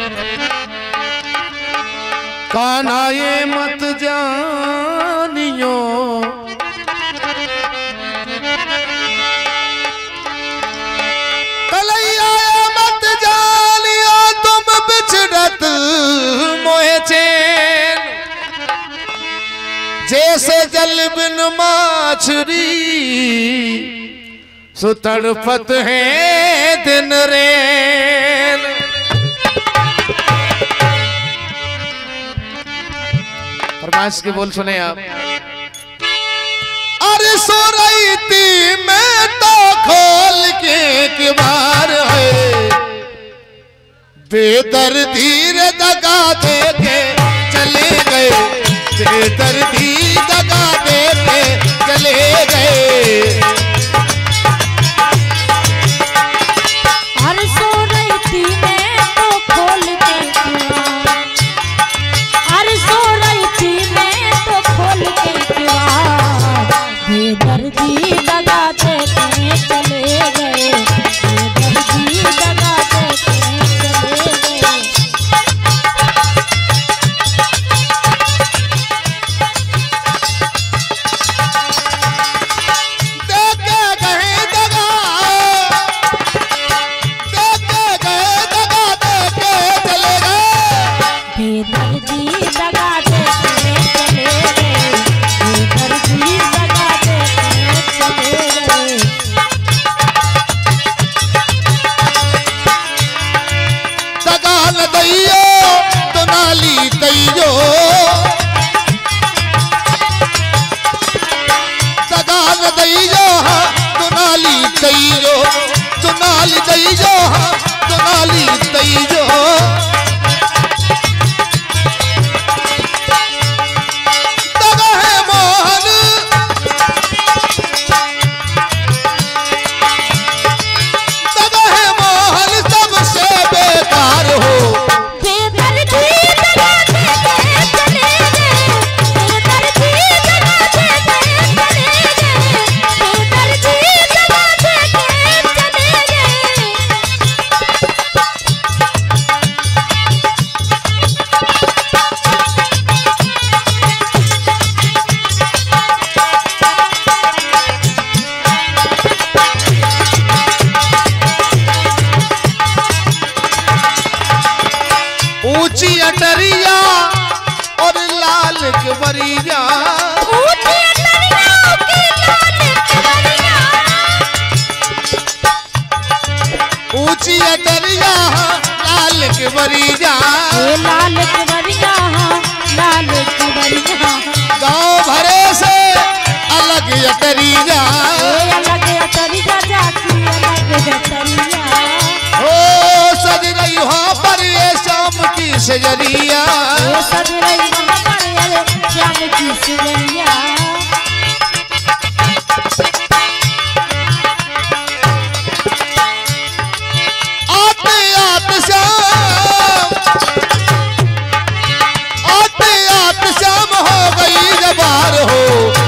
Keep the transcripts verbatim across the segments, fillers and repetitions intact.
कान्हा ये मत जानियो कलैया ये मत जानियो तुम बिछड़त मोहे चैन जैसे जल बिन माछरी सो तड़पत है दिन रेल। फरमाइश के बोल सुने आप। अरे सो रही थी मैं तो खोल के किबार है बेदर्दी रे दगा दे के चले गए बेदर्दी दगा दे के चले गए। ऊंची अटरिया और लाल कवरिया ऊंची अटरिया लाल कवरिया लाल कवरिया लाल कवरिया गाँव भरे से अलग अटरिया अलग अटरिया जाती अलग अटरिया हो सज रही वहाँ पर ये शाम की सजरिया सज रही वहाँ पर शाम की सजरिया। आते आते शाम आते आते शाम हो गई जबार हो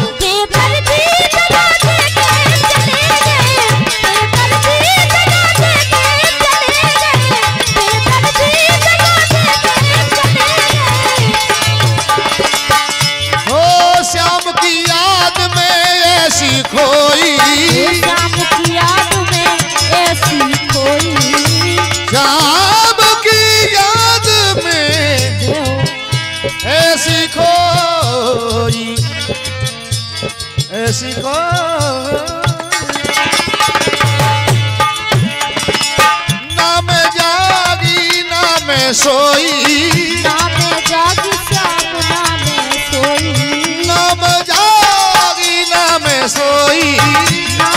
खोई शाम की याद में ऐसी खोई शाम की याद में ऐसी खोई ऐसी खोई ना मैं जागी ना मैं सोई ना मैं जागी शाम ना मैं सोई ना मैं जागी ना मैं सोई ना